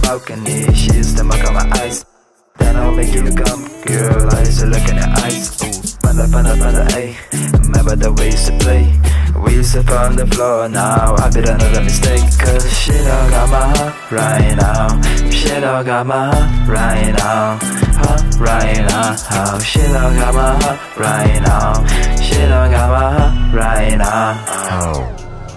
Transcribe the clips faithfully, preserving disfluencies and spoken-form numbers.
balcony. She used to mark on my eyes. Then I'll make you come, girl, I used to look in your eyes. Ooh, panda, panda, panda, ayy. Remember the way we used to play. We used to fall on the floor, now I did another mistake. Cause shit, I got my heart right now. Shit, I got my heart right now. Heart right now. Oh, shit, I got my heart right now. Shit, I got my heart right now. Oh.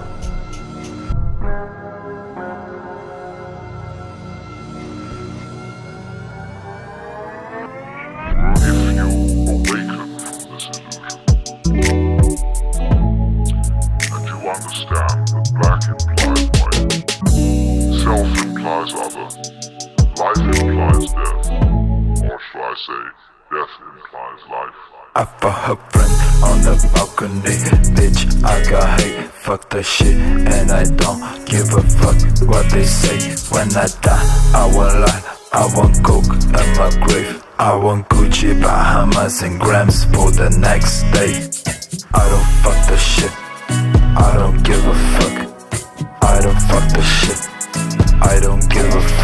Understand that black implies white, self implies other, life implies death, or shall I say, death implies life. I fuck her friend on the balcony. Bitch, I got hate, fuck the shit, and I don't give a fuck what they say. When I die, I won't lie, I want coke in my grave. I want Gucci, Bahamas and grams for the next day. I don't fuck the shit, I don't give a fuck. I don't fuck the shit, I don't give a fuck.